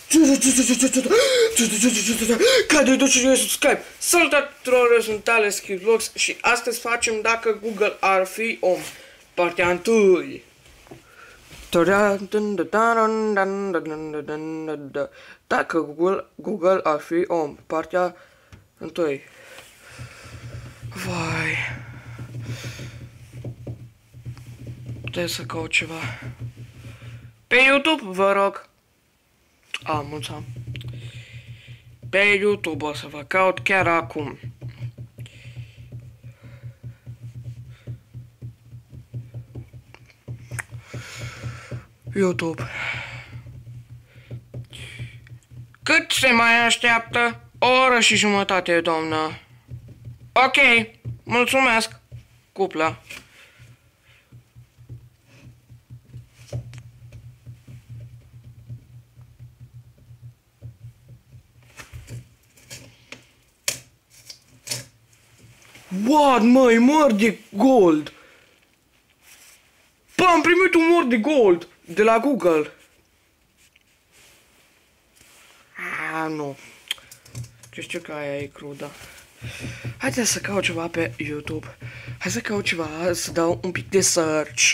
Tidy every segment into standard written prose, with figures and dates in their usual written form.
Care de subscribe. Salutare tuturor, sunt Alex Skillvlogs și astăzi facem dacă Google ar fi om. Partea 1. Dacă Google ar fi om. Partea 1. Vai. Trebuie să caut ceva. Pe YouTube, vă rog. Mulțumesc. Pe YouTube o să vă caut chiar acum. YouTube. Cât se mai așteaptă? O oră și jumătate, doamnă. Ok, mulțumesc. Cupla. What, măi, măr de gold! Pă, am primit un măr de gold de la Google. Nu. Ce știu că aia e crudă. Haideți să caut ceva pe YouTube. Hai să caut ceva, să dau un pic de search.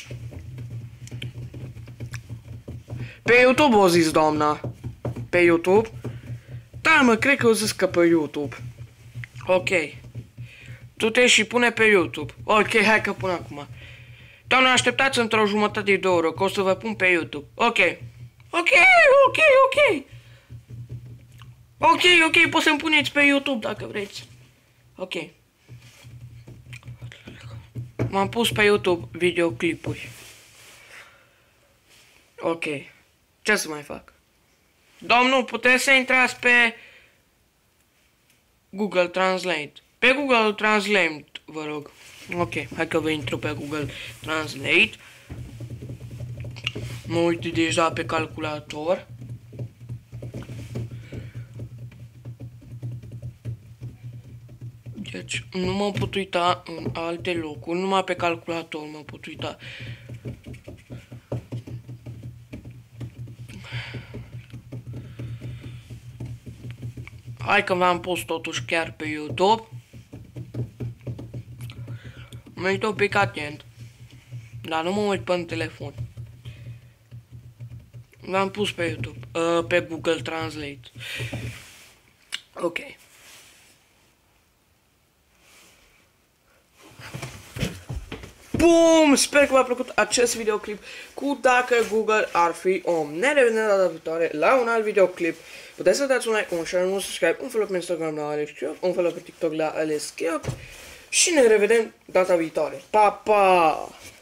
Pe YouTube o zis, doamna. Pe YouTube? Da, mă, cred că o zis că pe YouTube. Ok. Tu te și pune pe YouTube. Ok, hai că pun acum. Doamne, așteptați într-o jumătate de oră, că o să vă pun pe YouTube. Ok. Ok. Ok, poți să-mi puneți pe YouTube dacă vreți. Ok. M-am pus pe YouTube videoclipuri. Ok. Ce să mai fac? Domnul, puteți să intrați pe Google Translate. Pe Google Translate, vă rog. Ok, hai că vă intru pe Google Translate. Mă uit deja pe calculator. Deci, nu mă pot uita în alte locuri, numai pe calculator mă pot uita. Hai că v-am pus totuși chiar pe YouTube. Mă uit un pic atent. Dar nu mă uit pe telefon. L-am pus pe YouTube. Pe Google Translate. Ok. Bum! Sper că v-a plăcut acest videoclip cu dacă Google ar fi om. Ne revedem data viitoare la un alt videoclip. Puteți să dați un like, un share, un subscribe, un follow pe Instagram la Alex Skillvlogs, un follow pe TikTok la Alex Skillvlogs și ne revedem data viitoare. Pa, pa!